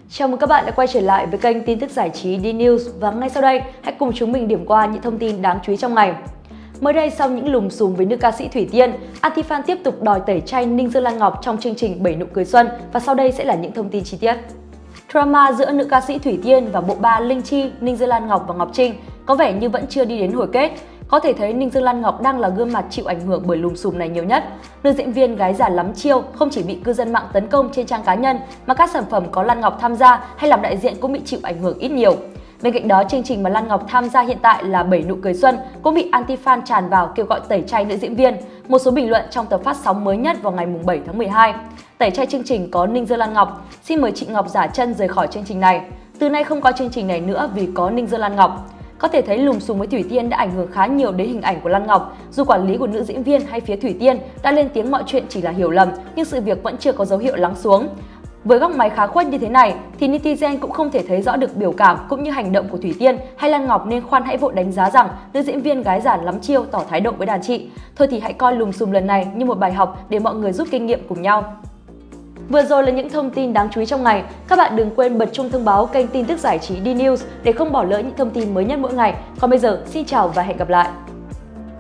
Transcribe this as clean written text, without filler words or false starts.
Chào mừng các bạn đã quay trở lại với kênh tin tức giải trí D-News và ngay sau đây hãy cùng chúng mình điểm qua những thông tin đáng chú ý trong ngày. Mới đây, sau những lùm xùm với nữ ca sĩ Thủy Tiên, Anti-fan tiếp tục đòi tẩy chay Ninh Dương Lan Ngọc trong chương trình 7 nụ cười xuân và sau đây sẽ là những thông tin chi tiết. Drama giữa nữ ca sĩ Thủy Tiên và bộ ba Linh Chi, Ninh Dương Lan Ngọc và Ngọc Trinh có vẻ như vẫn chưa đi đến hồi kết. Có thể thấy Ninh Dương Lan Ngọc đang là gương mặt chịu ảnh hưởng bởi lùm xùm này nhiều nhất. Nữ diễn viên gái già lắm chiêu không chỉ bị cư dân mạng tấn công trên trang cá nhân mà các sản phẩm có Lan Ngọc tham gia hay làm đại diện cũng bị chịu ảnh hưởng ít nhiều. Bên cạnh đó, chương trình mà Lan Ngọc tham gia hiện tại là 7 nụ cười xuân cũng bị anti-fan tràn vào kêu gọi tẩy chay nữ diễn viên. Một số bình luận trong tập phát sóng mới nhất vào ngày 7 tháng 12. Tẩy chay chương trình có Ninh Dương Lan Ngọc, xin mời chị Ngọc giả chân rời khỏi chương trình này. Từ nay không có chương trình này nữa vì có Ninh Dương Lan Ngọc. Có thể thấy lùm xùm với Thủy Tiên đã ảnh hưởng khá nhiều đến hình ảnh của Lan Ngọc. Dù quản lý của nữ diễn viên hay phía Thủy Tiên đã lên tiếng mọi chuyện chỉ là hiểu lầm, nhưng sự việc vẫn chưa có dấu hiệu lắng xuống. Với góc máy khá khuất như thế này thì netizen cũng không thể thấy rõ được biểu cảm cũng như hành động của Thủy Tiên hay Lan Ngọc, nên khoan hãy vội đánh giá rằng nữ diễn viên gái già lắm chiêu tỏ thái độ với đàn chị. Thôi thì hãy coi lùm xùm lần này như một bài học để mọi người rút kinh nghiệm cùng nhau. Vừa rồi là những thông tin đáng chú ý trong ngày. Các bạn đừng quên bật chuông thông báo kênh tin tức giải trí D-News để không bỏ lỡ những thông tin mới nhất mỗi ngày. Còn bây giờ, xin chào và hẹn gặp lại!